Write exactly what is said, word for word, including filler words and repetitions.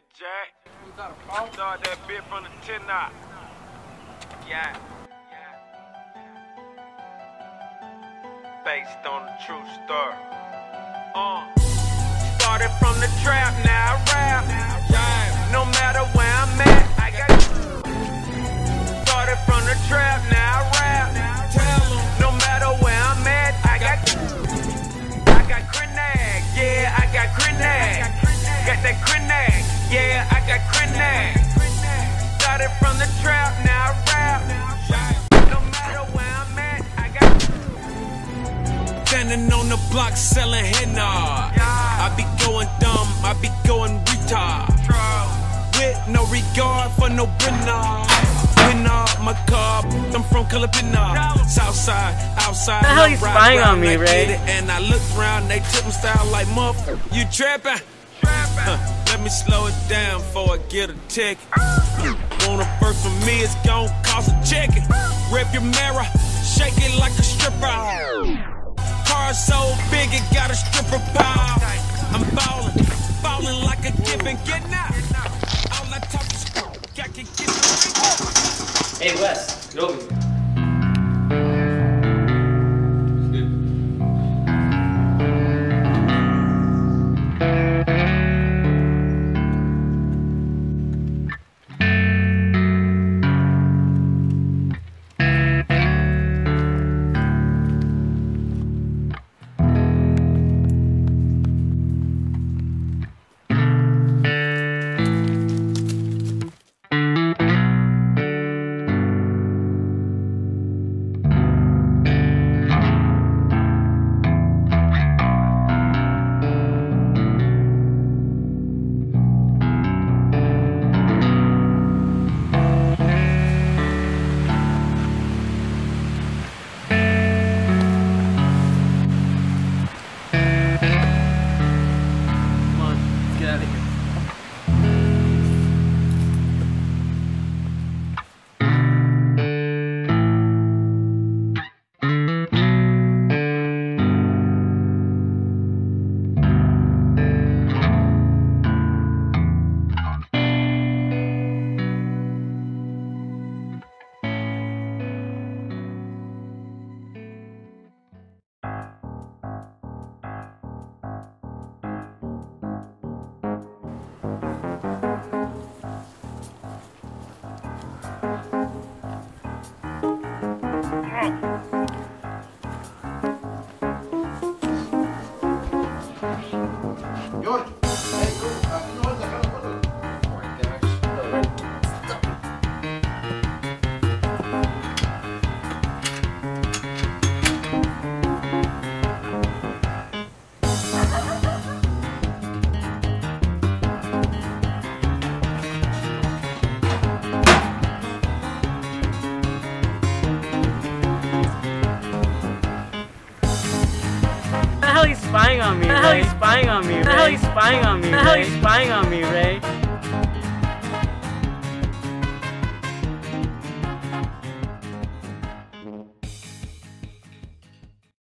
Jack. Start that bit from the ten knot. Yeah. Based on the true story. Uh. Started from the trap, now I rap. Yeah. No matter where I'm at, I got. Started from the trap, now I rap. No matter where I'm at, I got. I got grenade, yeah, I got grenade. Got that grenade, yeah, I got grenade. Started from the trap, now I rap. No matter where I'm at, I got. Standing on the block selling henna. I be going dumb, I be going retard. With no regard for no Brenna. Winner, my car, I'm from Calipina. Southside, outside. What the hell are you spying on me, Ray? And I look around, they tip them style like motherfucker. You trapping? Huh, let me slow it down before I get a ticket. Want a first from me, it's gon' cost a chicken. Rip your mirror, shake it like a stripper. Car so big it got a stripper pile. I'm ballin', ballin' like a given, get out. All I talk is I can get the Hey Wes, get over here. Spying on me, Ray. Spying on me, Ray. Spying on me, Ray. Spying on me, Ray.